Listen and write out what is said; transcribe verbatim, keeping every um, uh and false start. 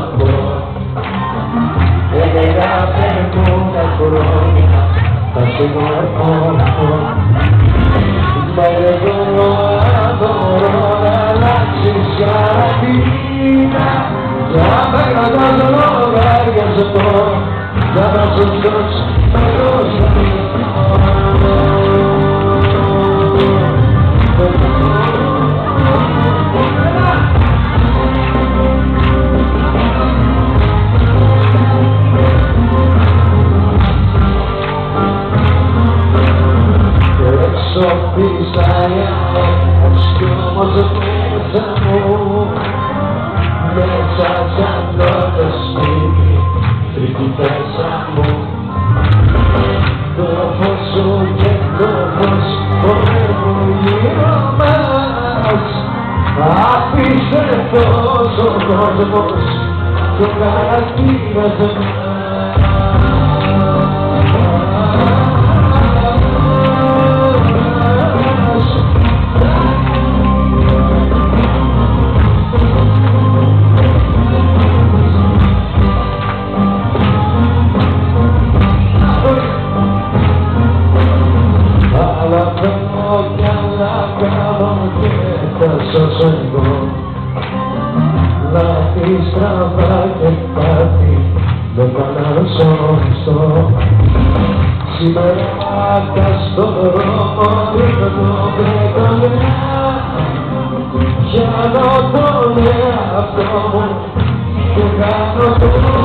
πω. Έλεγα περνούν τα χρόνια, θα συγχωρώ. Μα δεν μπορώ, μπορώ να αλλάξεις καραντίνα. Θα με κρατάς λογάρια σε πω, θα τα σου δώσει τα δώσα. Σοφίσανε ως κι όμως μέσα μου, μέσα σαν το σπίτι τρυπητέσα μου. Το φως σου και το φως χορεύουν γύρω μας, απίστευτος ο κόσμος και ο χαρακτήρας μας. Λάθη στραβά και κάτι δεν πάνε σωστό. Σήμερα στο δρόμο ρίχνω βρετονιά, πιάνω τον εαυτό μου και κάνω το